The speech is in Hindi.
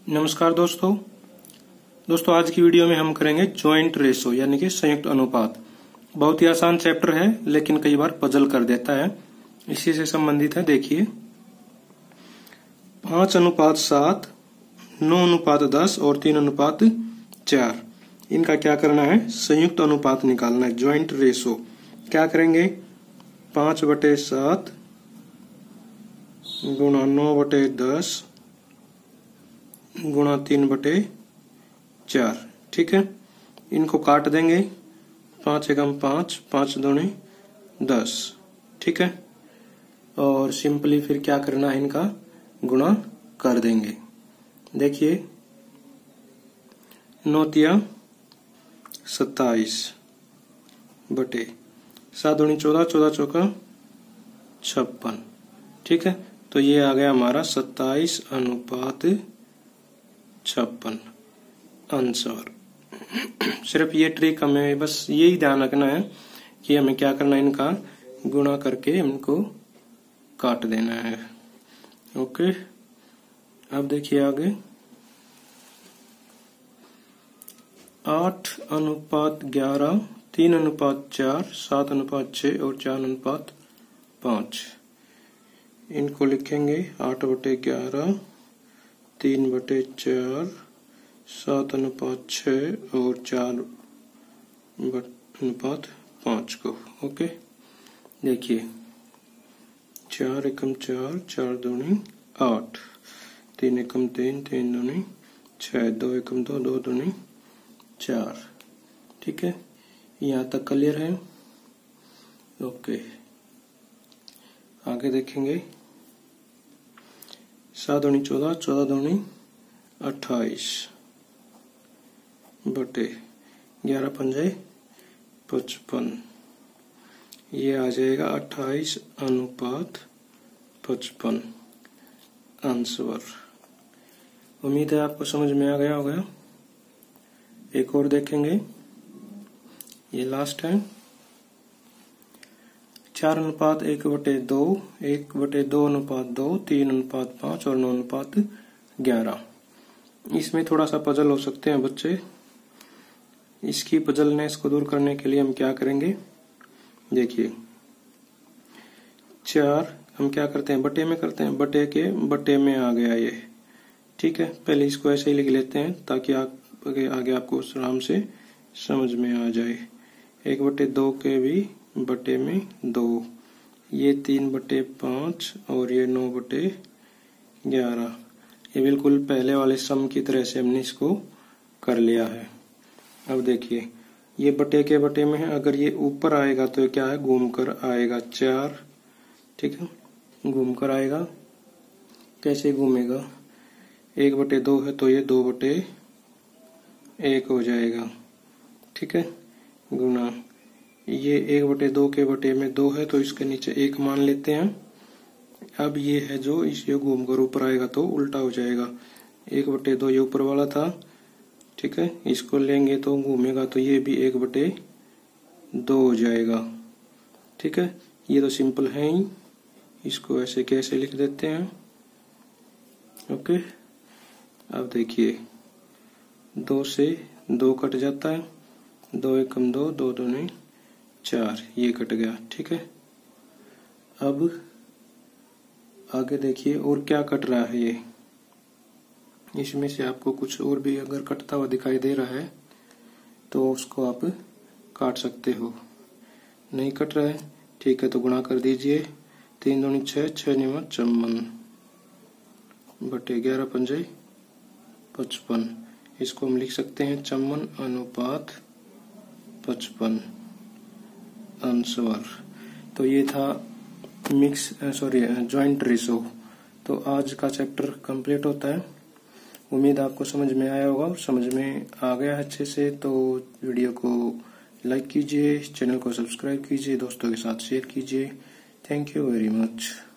नमस्कार दोस्तों आज की वीडियो में हम करेंगे जॉइंट रेशो यानी कि संयुक्त अनुपात। बहुत ही आसान चैप्टर है लेकिन कई बार पजल कर देता है। इसी से संबंधित है। देखिए 5:7, 9:10 और 3:4 इनका क्या करना है, संयुक्त अनुपात निकालना है, जॉइंट रेशो। क्या करेंगे, 5/7 गुणा 9/10 गुणा 3/4। ठीक है, इनको काट देंगे। 5 एकम 5, 5 दूनी 10। ठीक है, और सिंपली फिर क्या करना है, इनका गुणा कर देंगे। देखिए 9 27 बटे 7 दूनी 14, 14 चौका 56। ठीक है, तो ये आ गया हमारा 27:56 आंसर। सिर्फ ये ट्रिक हमें बस यही ध्यान रखना है कि हमें क्या करना है, इनका गुणा करके इनको काट देना है। ओके, अब देखिए आगे 8:11, 3:4, 7:6 और 4:5। इनको लिखेंगे 8/11, 3/4, 7:6 और 4/5 को। ओके, देखिए 4 एकम 4, 4 दूनी 8, 3 एकम 3, 3 दूनी 6, 2 एकम 2, 2 दूनी 4। ठीक है, यहाँ तक क्लियर है। ओके, आगे देखेंगे 7 दूनी 14, 14 दूनी 28 बटे 11×5 ये आ जाएगा 28:55 आंसर। उम्मीद है आपको समझ में आ गया होगा। एक और देखेंगे, ये लास्ट है। 4:1/2, 1/2:2, 3:5 और 9:11। इसमें थोड़ा सा पजल हो सकते हैं बच्चे। इसकी पजलनेस को दूर करने के लिए हम क्या करेंगे, देखिए 4 हम क्या करते हैं, बटे में करते हैं, बटे के बटे में आ गया ये। ठीक है, पहले इसको ऐसे ही लिख लेते हैं ताकि आगे आपको आराम से समझ में आ जाए। 1/2 के भी बटे में 2, ये 3/5 और ये 9/11। ये बिल्कुल पहले वाले सम की तरह से हमने इसको कर लिया है। अब देखिए ये बटे के बटे में है, अगर ये ऊपर आएगा तो ये क्या है, घूम कर आएगा 4। ठीक है, घूम कर आएगा। कैसे घूमेगा, 1/2 है तो ये 2/1 हो जाएगा। ठीक है, गुना ये 1/2 के बटे में 2 है तो इसके नीचे 1 मान लेते हैं। अब ये है जो इसे घूम कर ऊपर आएगा तो उल्टा हो जाएगा। 1/2 ये ऊपर वाला था। ठीक है, इसको लेंगे तो घूमेगा तो ये भी 1/2 हो जाएगा। ठीक है, ये तो सिंपल है ही। इसको ऐसे कैसे लिख देते हैं। ओके, अब देखिए 2 से 2 कट जाता है, 2 एकम 2, 2 दूनी 4, ये कट गया। ठीक है, अब आगे देखिए और क्या कट रहा है। ये इसमें से आपको कुछ और भी अगर कटता हुआ दिखाई दे रहा है तो उसको आप काट सकते हो। नहीं कट रहा है, ठीक है, तो गुणा कर दीजिए। 3 दूनी 6, 6×9 54 बटे 11×5 इसको हम लिख सकते हैं 54:55 आंसर। तो ये था जॉइंट रेशो। तो आज का चैप्टर कंप्लीट होता है। उम्मीद आपको समझ में आया होगा और समझ में आ गया अच्छे से। तो वीडियो को लाइक कीजिए, चैनल को सब्सक्राइब कीजिए, दोस्तों के साथ शेयर कीजिए। Thank you very much.